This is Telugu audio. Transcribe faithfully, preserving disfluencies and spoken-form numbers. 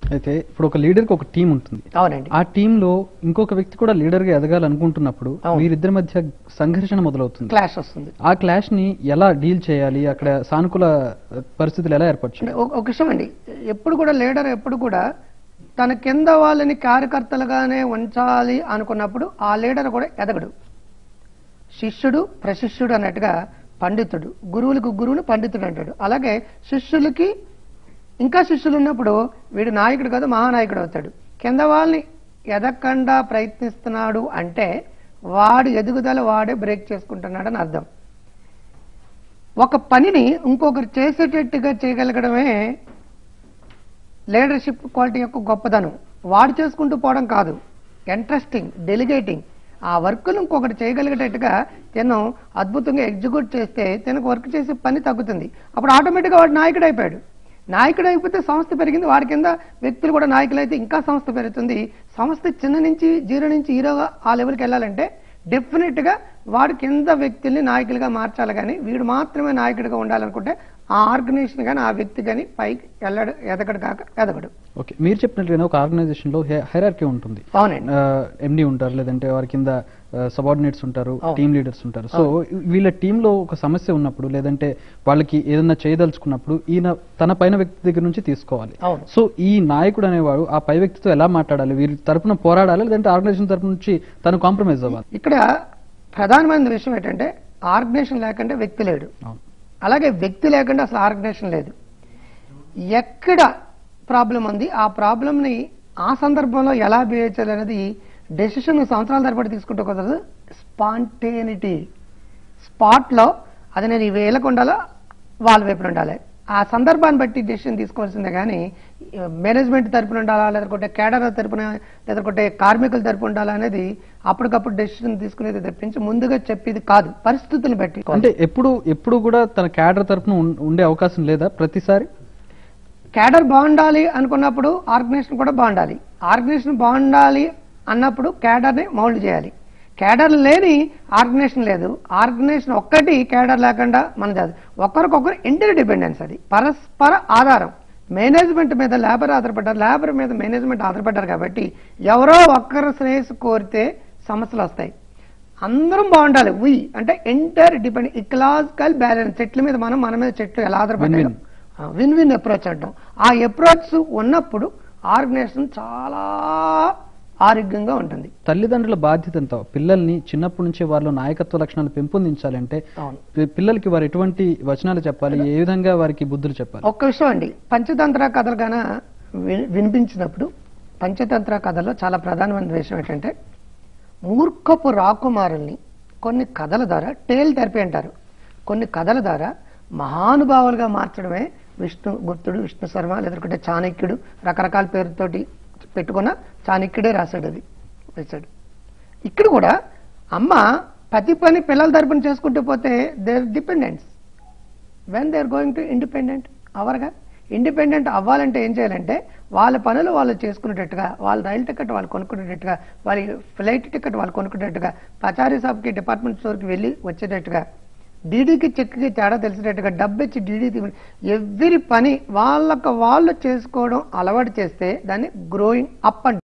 అయితే ఇప్పుడు ఒక లీడర్ కి ఒక టీం ఉంటుంది. అవునండి. ఆ టీమ్ లో ఇంకొక వ్యక్తి కూడా లీడర్ గా ఎదగాలనుకుంటున్నప్పుడు వీరిద్దరి మధ్య సంఘర్షణ మొదలవుతుంది, క్లాష్ వస్తుంది. ఆ క్లాష్ ని ఎలా డీల్ చేయాలి, అక్కడ సానుకూల పరిస్థితులు ఎలా ఏర్పరచాలి? ఒక విషయం అండి, ఎప్పుడు కూడా లీడర్ ఎప్పుడు కూడా తన కింద వాళ్ళని కార్యకర్తలుగానే ఉంచాలి అనుకున్నప్పుడు ఆ లీడర్ కూడా ఎదగడు. శిష్యుడు ప్రశిష్యుడు అన్నట్టుగా పండితుడు, గురువులకు గురువుని పండితుడు అంటాడు. అలాగే శిష్యులకి ఇంకా శిష్యులు ఉన్నప్పుడు వీడు నాయకుడు కాదు మహానాయకుడు అవుతాడు. కింద వాళ్ళని ఎదగకుండా ప్రయత్నిస్తున్నాడు అంటే వాడు ఎదుగుదల వాడే బ్రేక్ చేసుకుంటున్నాడు అని అర్థం. ఒక పనిని ఇంకొకరు చేసేటట్టుగా చేయగలగడమే లీడర్షిప్ క్వాలిటీ యొక్క గొప్పదనం. వాడు చేసుకుంటూ పోవడం కాదు, ఇంట్రెస్టింగ్ డెలిగేటింగ్ ఆ వర్క్ను ఇంకొకటి చేయగలిగేటట్టుగా తను అద్భుతంగా ఎగ్జిక్యూట్ చేస్తే తనకు వర్క్ చేసే పని తగ్గుతుంది. అప్పుడు ఆటోమేటిక్గా వాడు నాయకుడు అయిపోయాడు. నాయకుడు అయిపోతే సంస్థ పెరిగింది, వాడి కింద వ్యక్తులు కూడా నాయకులు అయితే ఇంకా సంస్థ పెరుగుతుంది. సంస్థ చిన్న నుంచి జీరో నుంచి హీరోగా ఆ లెవెల్కి వెళ్ళాలంటే డెఫినెట్గా వాడి కింద వ్యక్తుల్ని నాయకులుగా మార్చాలి. కానీ వీడు మాత్రమే నాయకుడిగా ఉండాలనుకుంటే ఆ ఆర్గనైజేషన్ కానీ ఆ వ్యక్తి కానీ పైకి వెళ్ళడు, ఎదగడు కాక ఎదగడు. ఓకే, మీరు చెప్పినట్లుగా ఒక ఆర్గనైజేషన్ లో హైరార్కీ ఉంటుంది. అవునండి. ఎండి ఉంటారు, లేదంటే వారి కింద సబార్డినేట్స్ ఉంటారు, టీమ్ లీడర్స్ ఉంటారు. సో వీళ్ళ టీంలో ఒక సమస్య ఉన్నప్పుడు లేదంటే వాళ్ళకి ఏదన్నా చేయదలుచుకున్నప్పుడు ఈయన తన పైన వ్యక్తి దగ్గర నుంచి తీసుకోవాలి. సో ఈ నాయకుడు అనేవాడు ఆ పై వ్యక్తితో ఎలా మాట్లాడాలి, వీరి తరపున పోరాడాలి, లేదంటే ఆర్గనైజేషన్ తరపు నుంచి తను కాంప్రమైజ్ అవ్వాలి? ఇక్కడ ప్రధానమైన విషయం ఏంటంటే ఆర్గనైజేషన్ లేకుంటే వ్యక్తి లేడు, అలాగే వ్యక్తి లేకుండా అసలు ఆర్గనైజేషన్ లేదు. ఎక్కడ ప్రాబ్లం ఉంది ఆ ప్రాబ్లంని ఆ సందర్భంలో ఎలా బిహేవ్ చేయాలి అనేది డెసిషన్ సంవత్సరాల తరబడి తీసుకుంటూ కుదరదు. స్పాంటేనిటీ స్పాట్లో అది నేను వేలకు ఉండాలా వాళ్ళ వైపున ఉండాలి, ఆ సందర్భాన్ని బట్టి డెసిషన్ తీసుకోవాల్సిందే. కానీ మేనేజ్మెంట్ తరపున ఉండాలా లేదంటే కేడర్ తరపున లేదంటే కార్మికుల తరపున ఉండాలా అనేది అప్పటికప్పుడు డెసిషన్ తీసుకునేది తప్పించి ముందుగా చెప్పేది కాదు, పరిస్థితులను బట్టి. అంటే ఎప్పుడు ఎప్పుడు కూడా తన కేడర్ తరపున ఉండే అవకాశం లేదా? ప్రతిసారి కేడర్ బాగుండాలి అనుకున్నప్పుడు ఆర్గనైజేషన్ కూడా బాగుండాలి. ఆర్గనైజేషన్ బాగుండాలి అన్నప్పుడు కేడర్ని మౌల్డ్ చేయాలి. కేడర్ లేని ఆర్గనైజేషన్ లేదు. ఆర్గనైజేషన్ ఒక్కటి కేడర్ లేకుండా మనది అది ఒకరికొకరు ఇంటర్ డిపెండెన్స్, అది పరస్పర ఆధారం. మేనేజ్మెంట్ మీద లేబర్ ఆధారపడ్డారు, లేబర్ మీద మేనేజ్మెంట్ ఆధారపడ్డారు. కాబట్టి ఎవరో ఒక్కరు శ్రేయస్సు కోరితే సమస్యలు వస్తాయి. అందరం బాగుండాలి. వి అంటే ఇంటర్ డిపెండ్ ఇకలాజికల్ బ్యాలెన్స్. చెట్ల మీద మనం మన మీద చెట్లు ఎలా ఆధారపడ్డాయి, విన్ విన్ అప్రోచ్ అంటాం. ఆ అప్రోచ్ ఉన్నప్పుడు ఆర్గనైజేషన్ చాలా ఆరోగ్యంగా ఉంటుంది. తల్లిదండ్రుల బాధ్యత ఎంత? పిల్లల్ని చిన్నప్పటి నుంచి వారిలో నాయకత్వ లక్షణాలు పెంపొందించాలంటే పిల్లలకి వారు ఎటువంటి వచనాలు చెప్పాలి, ఏ విధంగా వారికి బుద్ధులు చెప్పాలి? ఒక్క విషయం అండి, పంచతంత్ర కథలు గాన వినిపించినప్పుడు పంచతంత్ర కథల్లో చాలా ప్రధానమైన విషయం ఏంటంటే మూర్ఖపు రాకుమారుల్ని కొన్ని కథల ద్వారా టేల్ థెరపీ అంటారు, కొన్ని కథల ద్వారా మహానుభావులుగా మార్చడమే విష్ణు గుప్తుడు, విష్ణు శర్మ లేదంటే చాణక్యుడు రకరకాల పేరుతోటి పెట్టుకున్న చాణక్యుడే రాశాడు, అది రాశాడు. ఇక్కడ కూడా అమ్మ ప్రతి పని పిల్లల తరపున చేసుకుంటూ పోతే their dependents when they are going to independent అవర్గా. ఇండిపెండెంట్ అవ్వాలంటే ఏం చేయాలంటే వాళ్ళ పనులు వాళ్ళు చేసుకునేటట్టుగా, వాళ్ళ రైలు టికెట్ వాళ్ళు కొనుక్కునేటట్టుగా, వాళ్ళ ఫ్లైట్ టికెట్ వాళ్ళు కొనుక్కునేటట్టుగా, పచారీ షాప్కి డిపార్ట్మెంట్ స్టోర్కి వెళ్ళి వచ్చేటట్టుగా, డీడీకి చెక్కి తేడా తెలిసేటట్టుగా, డబ్బు ఇచ్చి డీడీ ఎవ్రీ పని వాళ్ళకు వాళ్ళు చేసుకోవడం అలవాటు చేస్తే దాన్ని గ్రోయింగ్ అప్ అండ్